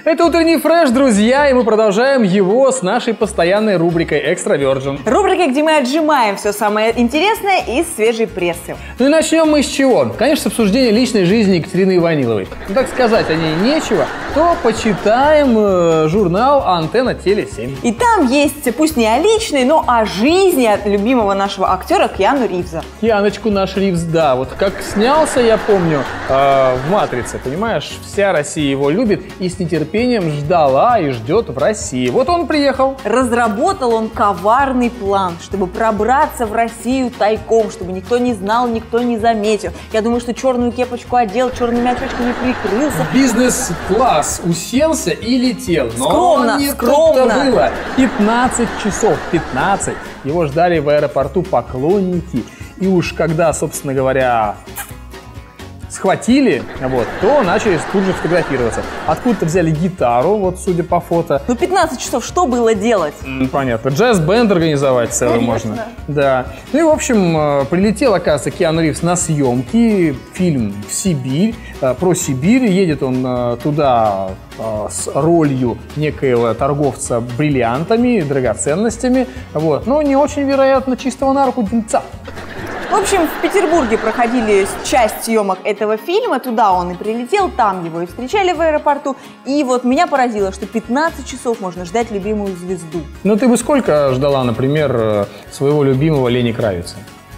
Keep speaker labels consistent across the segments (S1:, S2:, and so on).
S1: Это утренний фреш, друзья, и мы продолжаем его с нашей постоянной рубрикой «Экстра Virgin».
S2: Рубрика, где мы отжимаем все самое интересное из свежей прессы.
S1: Ну и начнем мы с чего? Конечно, с обсуждения личной жизни Екатерины Иваниловой. Ну, так сказать о ней нечего, то почитаем журнал «Антенна Теле7».
S2: И там есть, пусть не о личной, но о жизни от любимого нашего актера Киану Ривза.
S1: Кианочку наш Ривз, да, вот как снялся, я помню, в «Матрице», понимаешь, вся Россия его любит и с нетерпением ждала и ждет в России. Вот он приехал.
S2: Разработал он коварный план, чтобы пробраться в Россию тайком, чтобы никто не знал, никто не заметил. Я думаю, что черную кепочку одел, черными очечками прикрылся.
S1: Бизнес-класс уселся и летел. Но
S2: скромно,
S1: не
S2: скромно.
S1: тут-то было. 15 часов, 15. Его ждали в аэропорту поклонники. И уж когда, собственно говоря, схватили, вот, то начали тут же фотографироваться. Откуда-то взяли гитару, вот, судя по фото.
S2: Ну, 15 часов что было делать?
S1: Понятно. Джаз-бенд организовать целый можно. Да. Ну и, в общем, прилетел, оказывается, Киану Ривз на съемки. Фильм в Сибирь. Про Сибирь. Едет он туда с ролью некоего торговца бриллиантами, драгоценностями. Вот. Но не очень, вероятно, чистого на руку дельца.
S2: В общем, в Петербурге проходили часть съемок этого фильма, туда он и прилетел, там его и встречали в аэропорту. И вот меня поразило, что 15 часов можно ждать любимую звезду.
S1: Ну ты бы сколько ждала, например, своего любимого Лени Кравица?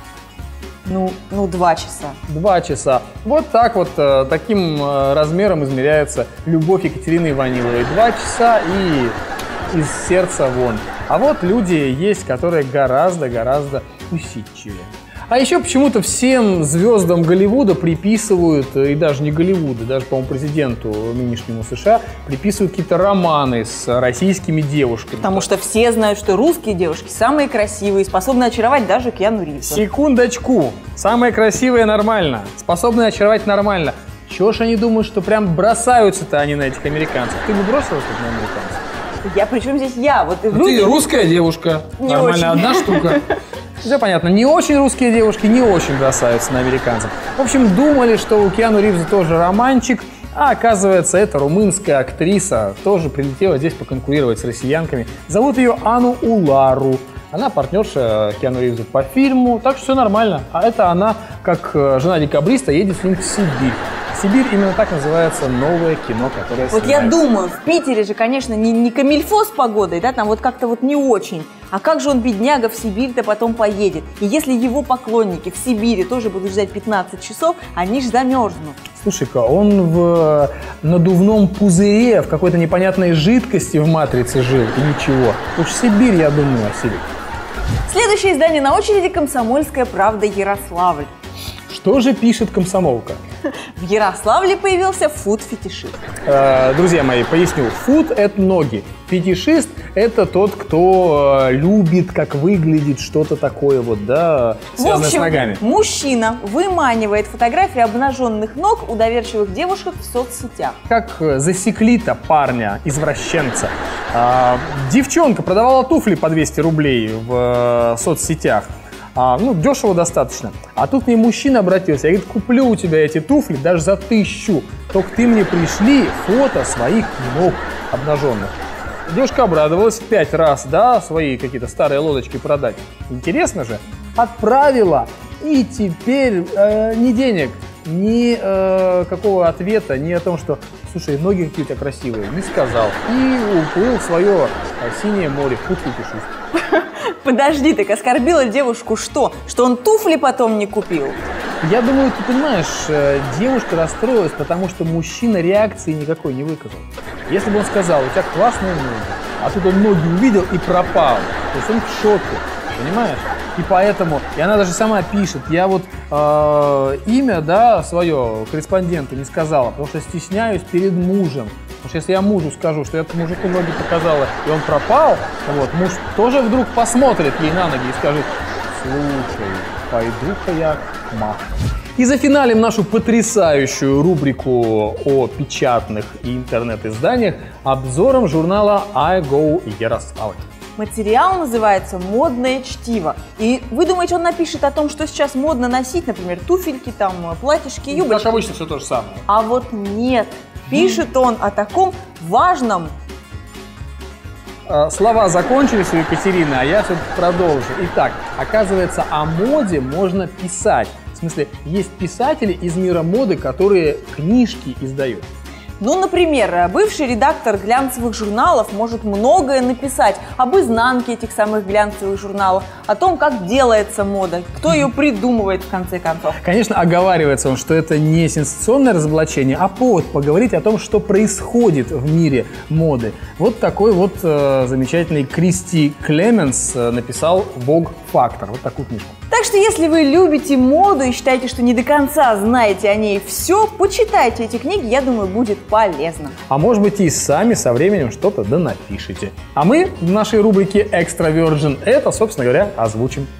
S2: Ну, 2 часа.
S1: 2 часа. Вот так вот, таким размером измеряется любовь Екатерины Иваниловой. 2 часа и из сердца вон. А вот люди есть, которые гораздо усидчивее. А еще почему-то всем звездам Голливуда приписывают, и даже не Голливуда, даже, по-моему, президенту нынешнему США, приписывают какие-то романы с российскими девушками.
S2: Потому что все знают, что русские девушки самые красивые, способны очаровать даже Киану Ривза.
S1: Секундочку. Самые красивые нормально, способны очаровать нормально. Чего ж они думают, что прям бросаются-то они на этих американцев? Ты бы бросилась тут на американцев?
S2: Я, причем здесь я? Вот
S1: ты русская девушка,
S2: не
S1: нормально,
S2: очень.
S1: одна штука. Все понятно, не очень русские девушки не очень бросаются на американцев. В общем, думали, что у Киану Ривза тоже романчик, а оказывается, это румынская актриса, тоже прилетела здесь поконкурировать с россиянками. Зовут ее Ану Улару. Она партнерша Киану Ривза по фильму, так что все нормально. А это она, как жена декабриста, едет с ним в Сибирь. Сибирь именно так называется новое кино, которое
S2: вот
S1: снимается.
S2: Я думаю, в Питере же, конечно, не камильфо с погодой, да, там вот как-то вот не очень. А как же он, бедняга, в Сибирь-то потом поедет? И если его поклонники в Сибири тоже будут ждать 15 часов, они же замерзнут.
S1: Слушай-ка, он в надувном пузыре, в какой-то непонятной жидкости в «Матрице» жил, и ничего. Уж Сибирь, я думаю, о Сибири.
S2: Следующее издание на очереди «Комсомольская правда» Ярославль.
S1: Что же пишет «Комсомолка»?
S2: В Ярославле появился фуд-фетишист.
S1: Друзья мои, поясню. Фуд – это ноги. Фетишист – это тот, кто любит, как выглядит что-то такое вот, да, связанное с ногами.
S2: Мужчина выманивает фотографии обнаженных ног у доверчивых девушек в соцсетях.
S1: Как засекли-то парня-извращенца? Девчонка продавала туфли по 200 рублей в соцсетях. Ну, дешево достаточно. А тут мне мужчина обратился, я говорит, куплю у тебя эти туфли даже за 1000. Только ты мне пришли фото своих ног обнаженных. Девушка обрадовалась 5 раз, да, свои какие-то старые лодочки продать. Интересно же. Отправила. И теперь ни денег, ни какого ответа, ни о том, что, слушай, ноги какие у тебя красивые, не сказал. И уплыл в свое синее море. Фуд-фетишист.
S2: Подожди, так оскорбила девушку что? Что он туфли потом не купил?
S1: Я думаю, ты понимаешь, девушка расстроилась, потому что мужчина реакции никакой не выказал. Если бы он сказал, у тебя классные ноги, а тут он ноги увидел и пропал. То есть он в шоке, понимаешь? И поэтому, и она даже сама пишет, я вот имя, да, свое корреспонденту не сказала, потому что стесняюсь перед мужем. Потому что если я мужу скажу, что я мужику ноги показала, и он пропал, вот, муж тоже вдруг посмотрит ей на ноги и скажет, слушай, пойду-ка я к маху. И зафиналим нашу потрясающую рубрику о печатных и интернет-изданиях обзором журнала iGo Ярославль.
S2: Материал называется «Модное чтиво». И вы думаете, он напишет о том, что сейчас модно носить, например, туфельки, там, платьишки, юбочки?
S1: Как обычно, все то же самое.
S2: А вот нет. Пишет он о таком, важном.
S1: Слова закончились у Екатерины, а я все-таки продолжу. Итак, оказывается, о моде можно писать. В смысле, есть писатели из мира моды, которые книжки издают.
S2: Ну, например, бывший редактор глянцевых журналов может многое написать об изнанке этих самых глянцевых журналов, о том, как делается мода, кто ее придумывает в конце концов.
S1: Конечно, оговаривается он, что это не сенсационное разоблачение, а повод поговорить о том, что происходит в мире моды. Вот такой вот замечательный Кристи Клеменс написал «Vogue-фактор». Вот такую книжку.
S2: Так что, если вы любите моду и считаете, что не до конца знаете о ней все, почитайте эти книги, я думаю, будет полезно.
S1: А может быть, и сами со временем что-то да напишите. А мы в нашей рубрике «Экстра Virgin» это, собственно говоря, озвучим.